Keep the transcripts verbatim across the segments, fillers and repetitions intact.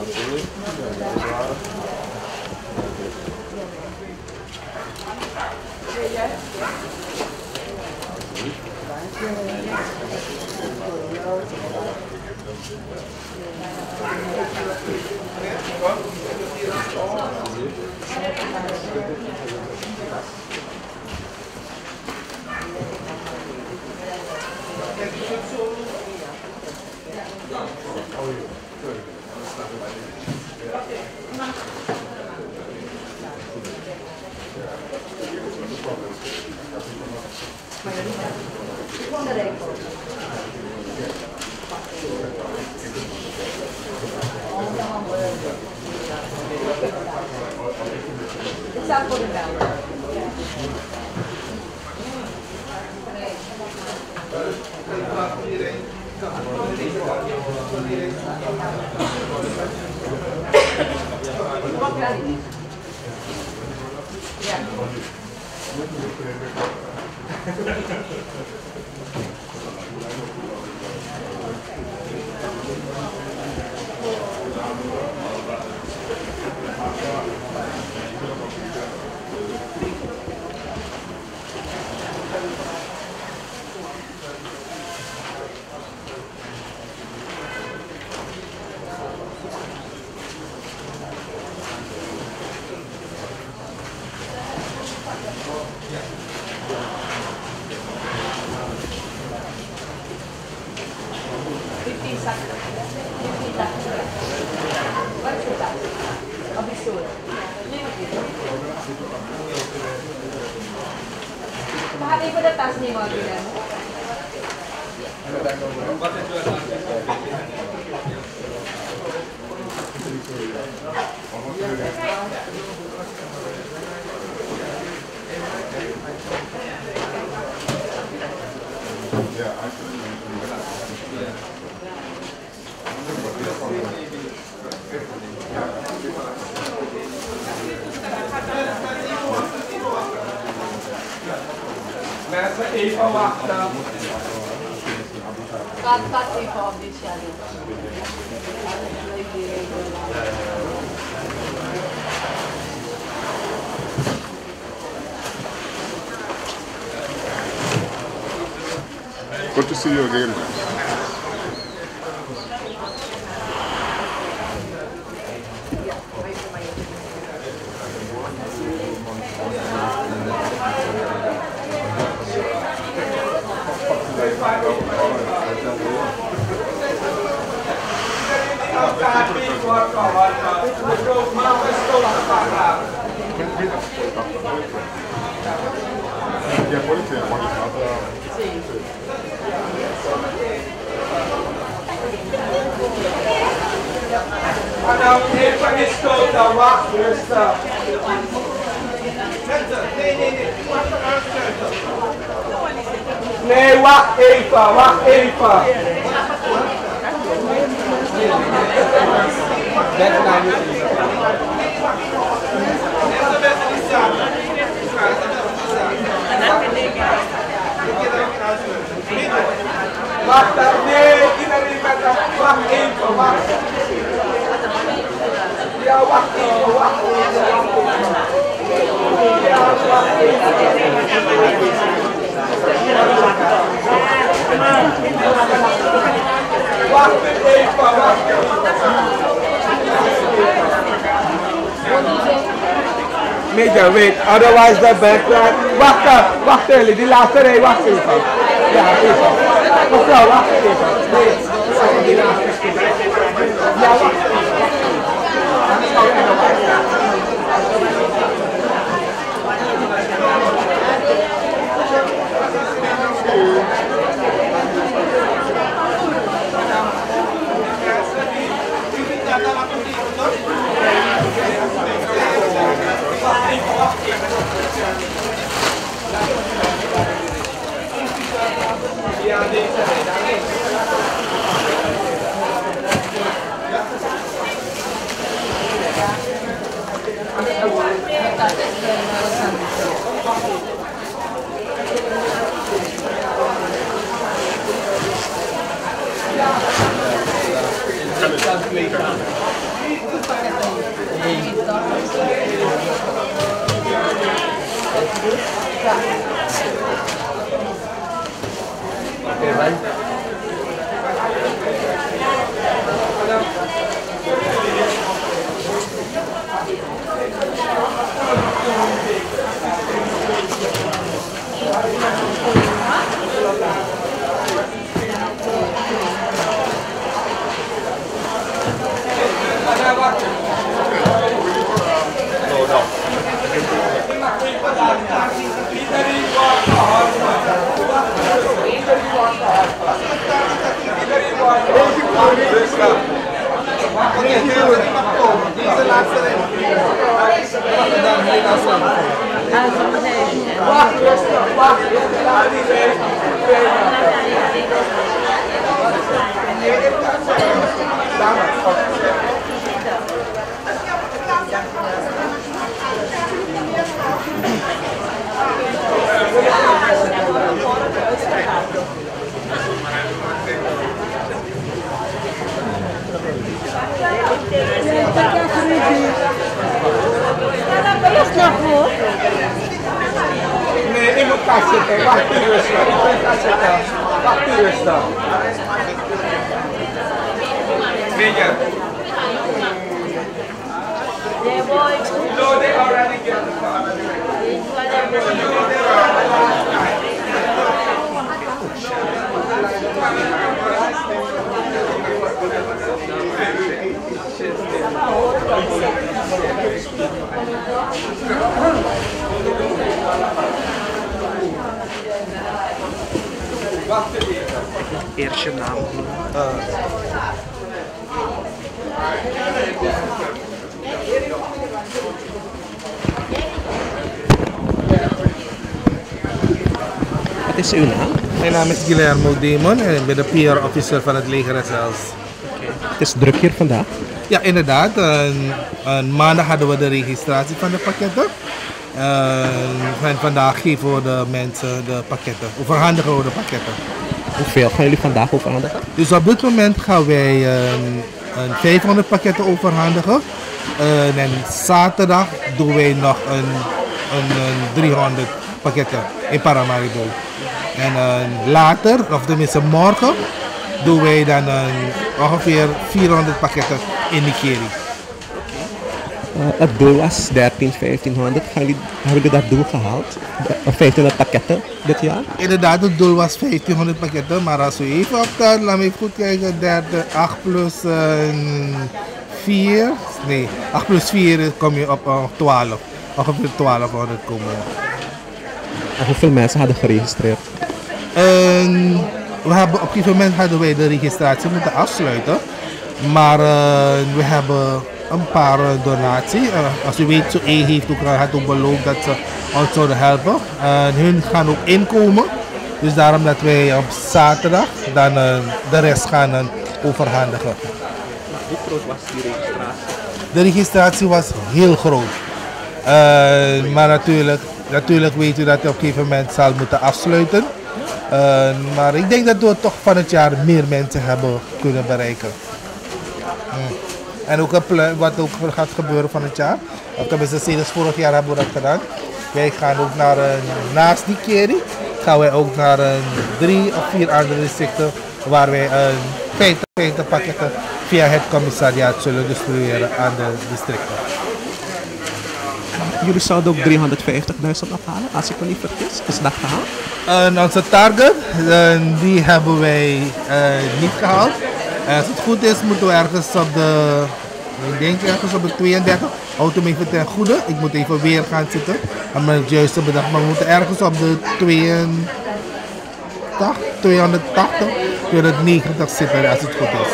Mensen even wachten. Gaat, gaat even op dit shadow. Good to see you again. Ja, poi c'è una Adam even gestoten, wacht rustig. Nee, nee, nee. Nee, wacht even, wacht even. Mensen naar je zien. Wacht, nee, iedereen met dat. Wacht even, wacht. Ja, wacht even, wacht even. Ja, wacht even. Wacht even, wacht even. Major, wait, otherwise the background. Wacht, wacht even, die laatste rij, wacht even. Ja, even. Mevrouw, wacht even. Nee, die laatste stuk. Ja, wacht even. Anders hou ik nog ja, deze Oké, okay, Nee, ik moet kast zitten. Wacht even rustig. Ik moet kast zitten. Wacht even rustig. Weet je? No, they already get the car. Eerste naam. Uh. Wat is uw naam? Mijn naam is Guillermo Demon en ik ben de P R officer van het leger zelfs. Okay. Het is druk hier vandaag. Ja, inderdaad. Een, een maandag hadden we de registratie van de pakketten. Uh, en vandaag geven we de mensen de pakketten. Overhandigen we de pakketten. Hoeveel gaan jullie vandaag overhandigen? Dus op dit moment gaan wij een, een vijfhonderd pakketten overhandigen. Uh, en zaterdag doen wij nog een, een, een driehonderd pakketten in Paramaribo. En uh, later, of tenminste morgen, doen wij dan een, ongeveer vierhonderd pakketten in Nikeri. Uh, het doel was dertien, vijftienhonderd. Gaan jullie, hebben jullie dat doel gehaald? vijftienhonderd pakketten dit jaar? Inderdaad, het doel was vijftienhonderd pakketten, maar als we even optellen, laat me even goed kijken, acht plus vier, nee, acht plus vier kom je op uh, twaalf, ongeveer twaalfhonderd komen we. En hoeveel mensen hadden geregistreerd? Uh, we hebben, op een gegeven moment hadden wij de registratie moeten afsluiten, maar uh, we hebben een paar uh, donaties. Uh, als u weet, zo E heeft ook, had ook beloofd dat ze ons zouden helpen. Uh, hun gaan ook inkomen. Dus daarom dat wij op zaterdag dan uh, de rest gaan uh, overhandigen. Hoe groot was die registratie? De registratie was heel groot. Uh, maar natuurlijk, natuurlijk weet u dat je op een gegeven moment zal moeten afsluiten. Uh, maar ik denk dat we toch van het jaar meer mensen hebben kunnen bereiken. Mm. En ook wat ook gaat gebeuren van het jaar. Of tenminste, sinds vorig jaar hebben we dat gedaan. Wij gaan ook naar, uh, naast die keri, gaan wij ook naar uh, drie of vier andere districten waar wij uh, vijftig pakketten via het commissariaat zullen distribueren aan de districten. Jullie zouden ook driehonderdvijftigduizend ophalen, als ik me niet vergis. Is dat gehaald? Uh, onze target, uh, die hebben wij uh, niet gehaald. Uh, als het goed is, moeten we ergens op de, ik denk ergens op de tweeëndertig, houd hem even ten goede. Ik moet even weer gaan zitten, aan mijn juiste bedacht, maar we moeten ergens op de tweeëntachtig, tweehonderdtachtig, tweehonderdnegentig zitten als het goed is.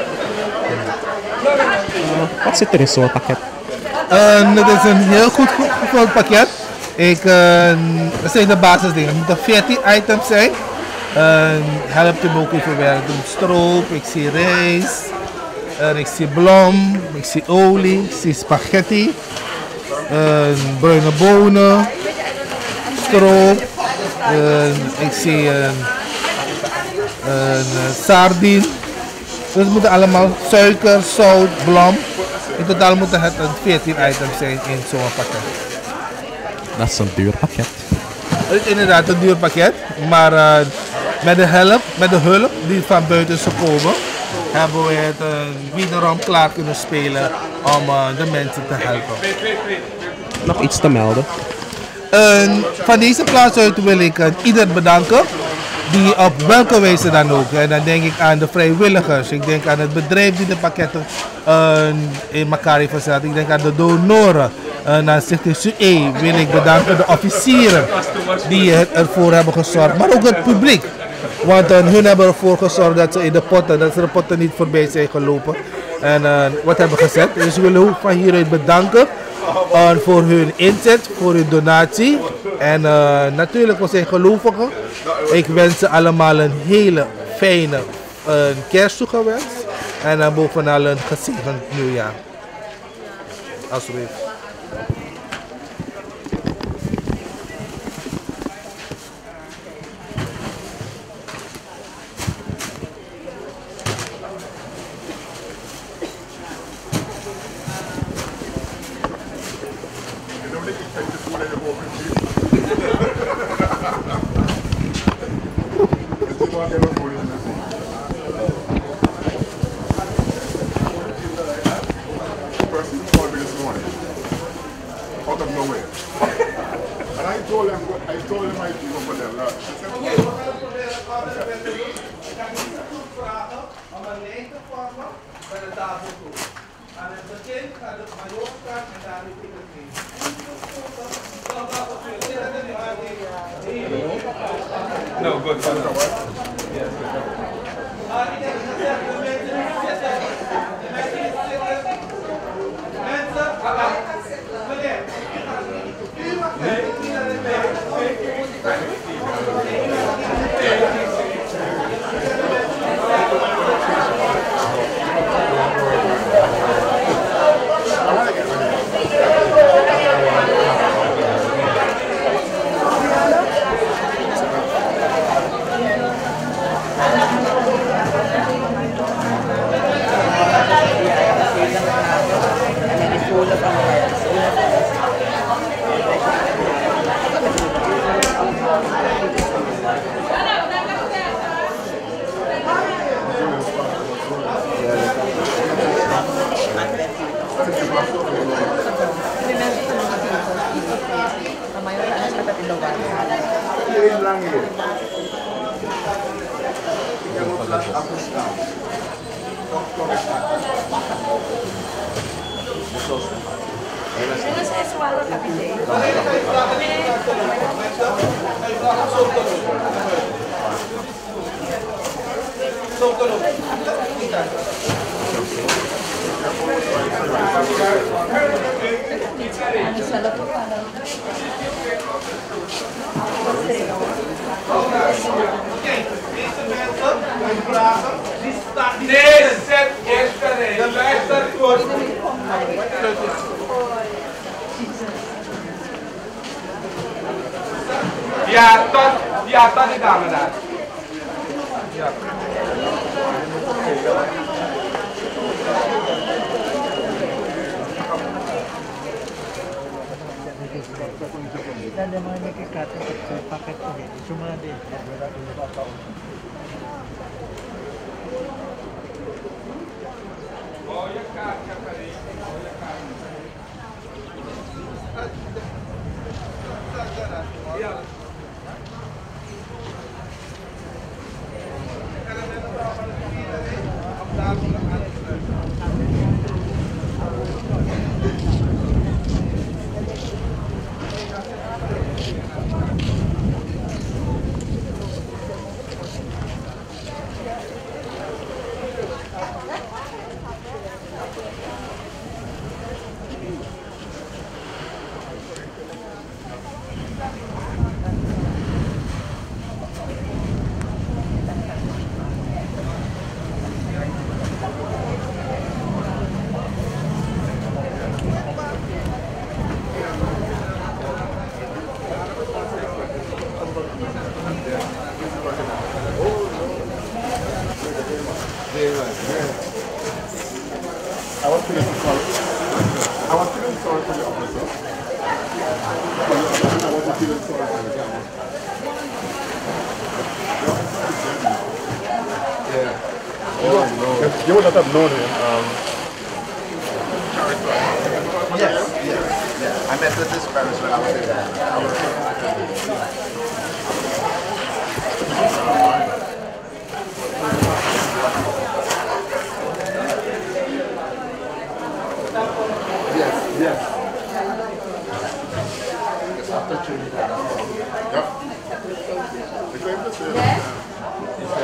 Uh, wat zit er in zo'n pakket? Uh, het is een heel goed gevuld pakket. Ik, uh, dat zijn de basisdingen. Het moeten veertien items zijn. Uh, helpt hem ook even weer. Ik stroop, ik zie rijst, uh, ik zie blom, ik zie olie, ik zie spaghetti, uh, bruine bonen, stroop, uh, ik zie uh, een sardine. Dus het moeten allemaal suiker, zout, blom. In totaal moeten het veertien items zijn in zo'n pakket. Dat is een duur pakket. Het is inderdaad een duur pakket, maar uh, met de hulp, met de hulp die van buiten is gekomen, hebben we het uh, wederom klaar kunnen spelen om uh, de mensen te helpen. Nog iets te melden? Uh, van deze plaats uit wil ik uh, ieder bedanken die op welke wijze dan ook. En dan denk ik aan de vrijwilligers, ik denk aan het bedrijf die de pakketten uh, in elkaar heeft gezet, ik denk aan de donoren. Uh, naar Stichting S U E wil ik bedanken de officieren die het ervoor hebben gezorgd, maar ook het publiek. Want uh, hun hebben ervoor gezorgd dat ze in de potten, dat ze de potten niet voorbij zijn gelopen. En uh, wat hebben gezet. Dus we willen ook van hieruit bedanken uh, voor hun inzet, voor hun donatie. En uh, natuurlijk voor zijn gelovigen. Ik wens ze allemaal een hele fijne uh, kerst toegewenst. En uh, bovenal een gezegend nieuwjaar. Alsjeblieft. No, good. Nee, zet eerst erin. Luister goed. Ja, tot, ja, tot die dame daar. Ja. I was feeling sorry. I was feeling sorry for the officer. I was feeling sorry for the You would not have known him. Um, Yes, yes, yes. I met with this premise when I was in that. Yes, yes. It's after Trinidad. yep. Ik weet het, ja.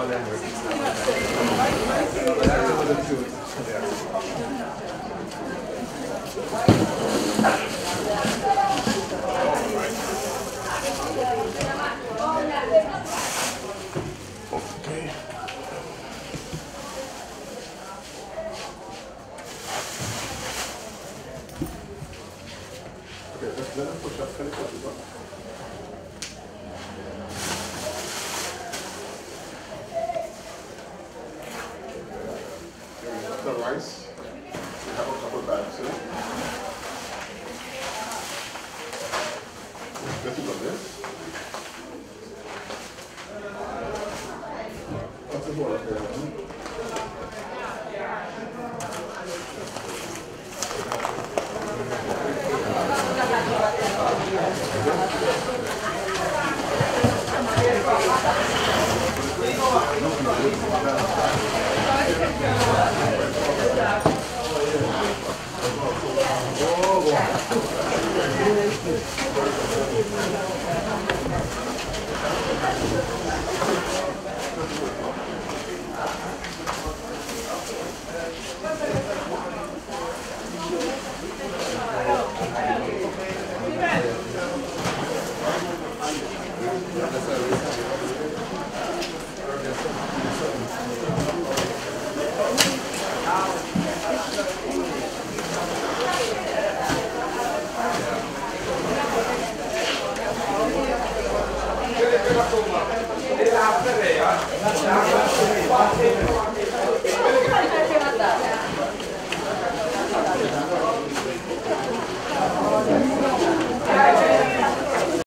The rice. We have a couple of bags here. This is of this. What's the water here? Grazie.